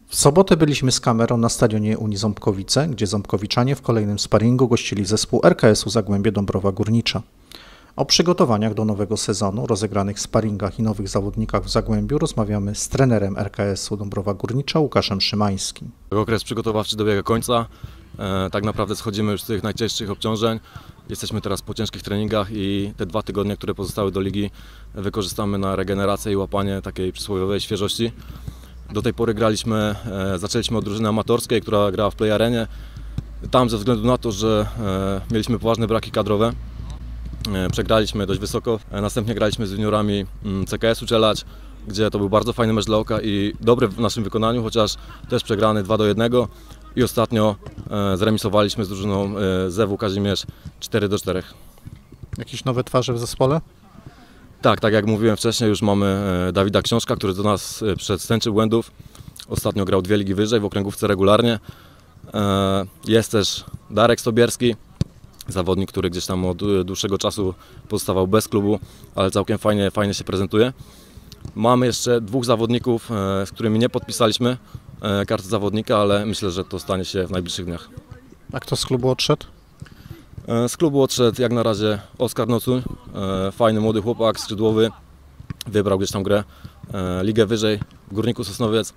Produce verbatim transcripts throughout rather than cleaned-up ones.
W sobotę byliśmy z kamerą na stadionie Unii Ząbkowice, gdzie ząbkowiczanie w kolejnym sparingu gościli zespół R K S-u Zagłębie Dąbrowa Górnicza. O przygotowaniach do nowego sezonu, rozegranych sparingach i nowych zawodnikach w Zagłębiu rozmawiamy z trenerem R K S-u Dąbrowa Górnicza Łukaszem Szymańskim. Okres przygotowawczy dobiega końca. E, tak naprawdę schodzimy już z tych najcięższych obciążeń. Jesteśmy teraz po ciężkich treningach i te dwa tygodnie, które pozostały do ligi, wykorzystamy na regenerację i łapanie takiej przysłowiowej świeżości. Do tej pory graliśmy, e, zaczęliśmy od drużyny amatorskiej, która grała w Play Arenie. Tam ze względu na to, że e, mieliśmy poważne braki kadrowe, e, przegraliśmy dość wysoko. E, następnie graliśmy z juniorami C K S-u Czelacz, gdzie to był bardzo fajny mecz dla oka i dobry w naszym wykonaniu, chociaż też przegrany dwa do jednego. I ostatnio e, zremisowaliśmy z drużyną e, Z W Kazimierz cztery do czterech. Jakieś nowe twarze w zespole? Tak, tak jak mówiłem wcześniej, już mamy e, Dawida Książka, który do nas e, przed stęczy błędów. Ostatnio grał dwie ligi wyżej, w okręgówce regularnie. E, jest też Darek Stobierski, zawodnik, który gdzieś tam od dłuższego czasu pozostawał bez klubu, ale całkiem fajnie, fajnie się prezentuje. Mamy jeszcze dwóch zawodników, e, z którymi nie podpisaliśmy e, karty zawodnika, ale myślę, że to stanie się w najbliższych dniach. A kto z klubu odszedł? E, z klubu odszedł jak na razie Oskar Nocuń, e, fajny młody chłopak, skrzydłowy, wybrał gdzieś tam grę, e, ligę wyżej w Górniku Sosnowiec,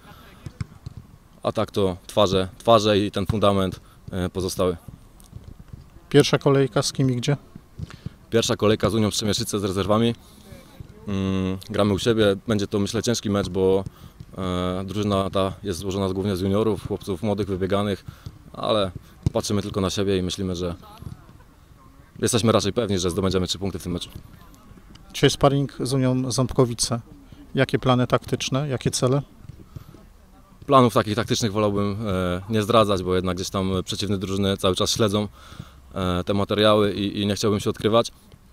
a tak to twarze, twarze i ten fundament e, pozostały. Pierwsza kolejka z kim i gdzie? Pierwsza kolejka z Unią Strzemieszyce z rezerwami. Mm, gramy u siebie, będzie to myślę ciężki mecz, bo e, drużyna ta jest złożona głównie z juniorów, chłopców młodych, wybieganych, ale patrzymy tylko na siebie i myślimy, że jesteśmy raczej pewni, że zdobędziemy trzy punkty w tym meczu. Dzisiaj sparing z Unią Ząbkowice. Jakie plany taktyczne, jakie cele? Planów takich taktycznych wolałbym e, nie zdradzać, bo jednak gdzieś tam przeciwne drużyny cały czas śledzą e, te materiały i, i nie chciałbym się odkrywać.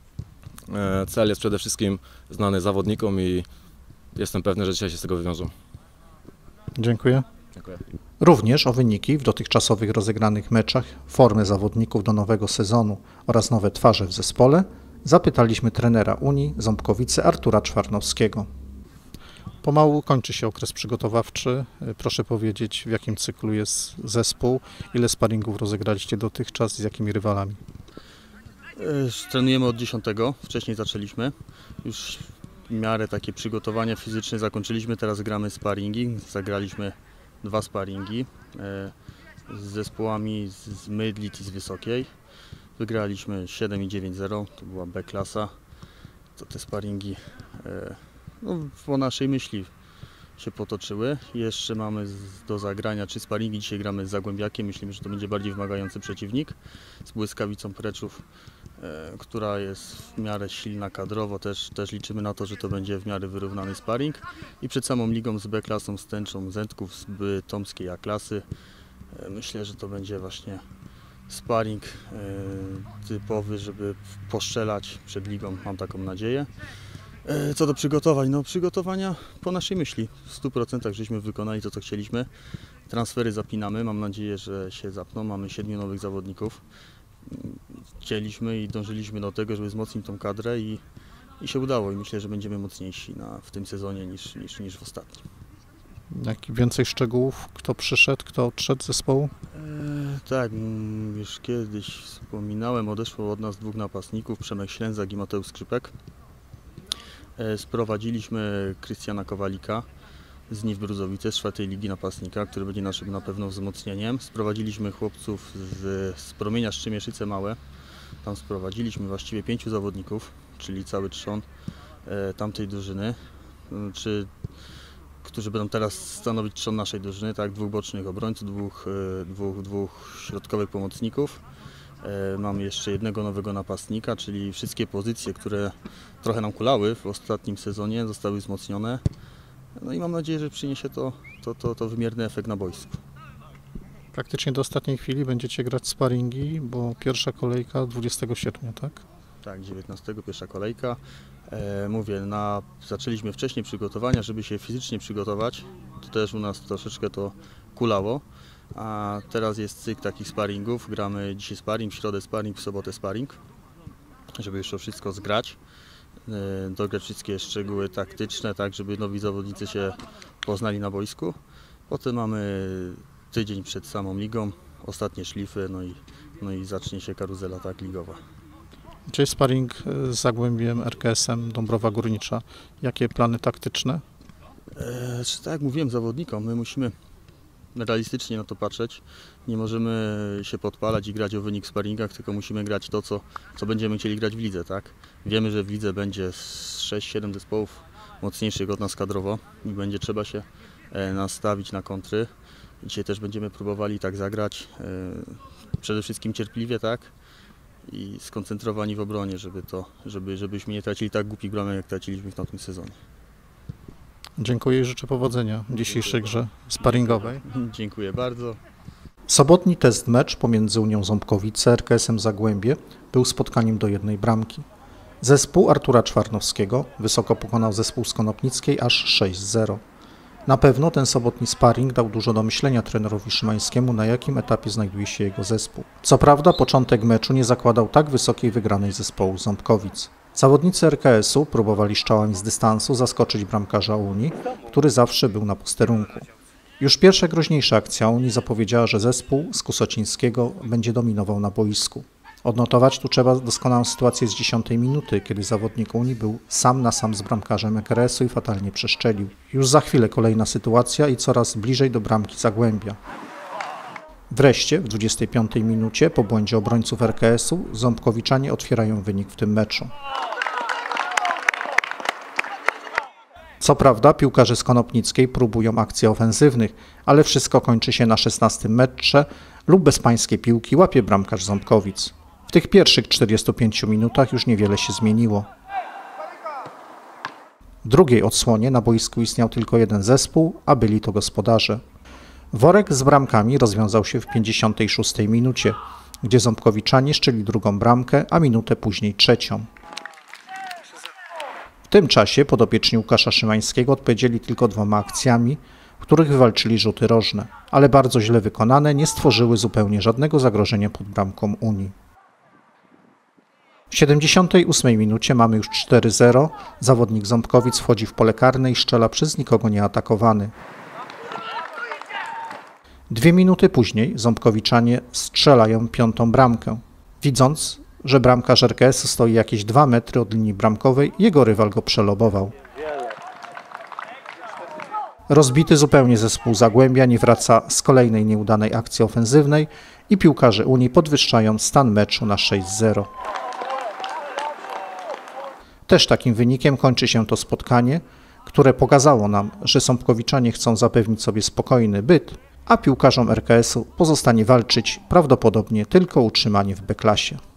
E, cel jest przede wszystkim znany zawodnikom i jestem pewny, że dzisiaj się z tego wywiążą. Dziękuję. Dziękuję. Również o wyniki w dotychczasowych rozegranych meczach, formę zawodników do nowego sezonu oraz nowe twarze w zespole zapytaliśmy trenera Unii Ząbkowice Artura Czwarnowskiego. Pomału kończy się okres przygotowawczy. Proszę powiedzieć, w jakim cyklu jest zespół, ile sparingów rozegraliście dotychczas, z jakimi rywalami? Trenujemy od dziesiątego, wcześniej zaczęliśmy. Już w miarę takie przygotowania fizyczne zakończyliśmy, teraz gramy sparingi. Zagraliśmy dwa sparingi z zespołami z Mydlic i z Wysokiej. Wygraliśmy siedem i dziewięć zero, to była B-klasa. To te sparingi no, po naszej myśli się potoczyły. Jeszcze mamy do zagrania trzy sparingi. Dzisiaj gramy z Zagłębiakiem. Myślimy, że to będzie bardziej wymagający przeciwnik. Z Błyskawicą Preczów, e, która jest w miarę silna kadrowo. Też, też liczymy na to, że to będzie w miarę wyrównany sparing. I przed samą ligą z B-klasą, z Tęczą Zętków z Bytomskiej A-klasy. E, myślę, że to będzie właśnie sparing e, typowy, żeby postrzelać przed ligą. Mam taką nadzieję. Co do przygotowań, no przygotowania po naszej myśli. W stu procentach żeśmy wykonali to, co chcieliśmy. Transfery zapinamy, mam nadzieję, że się zapną. Mamy siedmiu nowych zawodników. Chcieliśmy i dążyliśmy do tego, żeby wzmocnić tą kadrę i, i się udało. I myślę, że będziemy mocniejsi na, w tym sezonie niż, niż, niż w ostatnim. Jak więcej szczegółów? Kto przyszedł, kto odszedł z zespołu? E, tak, już kiedyś wspominałem, odeszło od nas dwóch napastników, Przemek Ślęzak i Mateusz Skrzypek. Sprowadziliśmy Krystiana Kowalika z Niw Bruzowice, z czwartej ligi napastnika, który będzie naszym na pewno wzmocnieniem. Sprowadziliśmy chłopców z, z Promienia Strzemieszyce Małe. Tam sprowadziliśmy właściwie pięciu zawodników, czyli cały trzon e, tamtej drużyny, czy, którzy będą teraz stanowić trzon naszej drużyny, tak, dwóch bocznych obrońców, dwóch, e, dwóch, dwóch środkowych pomocników. Mamy jeszcze jednego nowego napastnika, czyli wszystkie pozycje, które trochę nam kulały w ostatnim sezonie, zostały wzmocnione. No i mam nadzieję, że przyniesie to, to, to, to wymierny efekt na boisku. Praktycznie do ostatniej chwili będziecie grać sparingi, bo pierwsza kolejka dwudziestego sierpnia, tak? Tak, dziewiętnastego pierwsza kolejka. E, mówię, na, zaczęliśmy wcześniej przygotowania, żeby się fizycznie przygotować. To też u nas troszeczkę to kulało. A teraz jest cykl takich sparingów. Gramy dzisiaj sparing, w środę sparing, w sobotę sparing, żeby już to wszystko zgrać, dograć wszystkie szczegóły taktyczne, tak żeby nowi zawodnicy się poznali na boisku. Potem mamy tydzień przed samą ligą, ostatnie szlify, no i, no i zacznie się karuzela tak ligowa. Czyli sparring z Zagłębiem, R K S-em, Dąbrowa Górnicza. Jakie plany taktyczne? E, tak jak mówiłem zawodnikom, my musimy realistycznie na to patrzeć. Nie możemy się podpalać i grać o wynik w sparingach, tylko musimy grać to, co, co będziemy chcieli grać w lidze. Tak? Wiemy, że w lidze będzie sześć siedem zespołów mocniejszych od nas kadrowo i będzie trzeba się e, nastawić na kontry. Dzisiaj też będziemy próbowali tak zagrać, e, przede wszystkim cierpliwie, tak? I skoncentrowani w obronie, żeby to, żeby, żebyśmy nie tracili tak głupich bramek, jak traciliśmy w tym sezonie. Dziękuję i życzę powodzenia w dzisiejszej grze sparingowej. Dziękuję bardzo. Sobotni test mecz pomiędzy Unią Ząbkowice a R K S-em Zagłębie był spotkaniem do jednej bramki. Zespół Artura Czwarnowskiego wysoko pokonał zespół z Konopnickiej aż sześć zero. Na pewno ten sobotni sparring dał dużo do myślenia trenerowi Szymańskiemu, na jakim etapie znajduje się jego zespół. Co prawda początek meczu nie zakładał tak wysokiej wygranej zespołu Ząbkowic. Zawodnicy R K S-u próbowali strzałami z dystansu zaskoczyć bramkarza Unii, który zawsze był na posterunku. Już pierwsza groźniejsza akcja Unii zapowiedziała, że zespół z Kusocińskiego będzie dominował na boisku. Odnotować tu trzeba doskonałą sytuację z dziesiątej minuty, kiedy zawodnik Unii był sam na sam z bramkarzem R K S-u i fatalnie przeszczelił. Już za chwilę kolejna sytuacja i coraz bliżej do bramki Zagłębia. Wreszcie w dwudziestej piątej minucie po błędzie obrońców R K S-u Ząbkowiczanie otwierają wynik w tym meczu. Co prawda piłkarze z Konopnickiej próbują akcji ofensywnych, ale wszystko kończy się na szesnastym metrze lub bez pańskiej piłki łapie bramkarz Ząbkowic. W tych pierwszych czterdziestu pięciu minutach już niewiele się zmieniło. W drugiej odsłonie na boisku istniał tylko jeden zespół, a byli to gospodarze. Worek z bramkami rozwiązał się w pięćdziesiątej szóstej minucie, gdzie Ząbkowiczanie szczeli drugą bramkę, a minutę później trzecią. W tym czasie podopieczni Łukasza Szymańskiego odpowiedzieli tylko dwoma akcjami, w których wywalczyli rzuty rożne, ale bardzo źle wykonane nie stworzyły zupełnie żadnego zagrożenia pod bramką Unii. W siedemdziesiątej ósmej minucie mamy już cztery zero, zawodnik Ząbkowic wchodzi w pole karne i strzela przez nikogo nieatakowany. Dwie minuty później Ząbkowiczanie strzelają piątą bramkę. Widząc, że bramkarz R K S-u stoi jakieś dwa metry od linii bramkowej, jego rywal go przelobował. Rozbity zupełnie zespół Zagłębia nie wraca z kolejnej nieudanej akcji ofensywnej i piłkarze Unii podwyższają stan meczu na sześć zero. Też takim wynikiem kończy się to spotkanie, które pokazało nam, że Ząbkowiczanie chcą zapewnić sobie spokojny byt, a piłkarzom R K S-u pozostanie walczyć prawdopodobnie tylko o utrzymanie w B-klasie.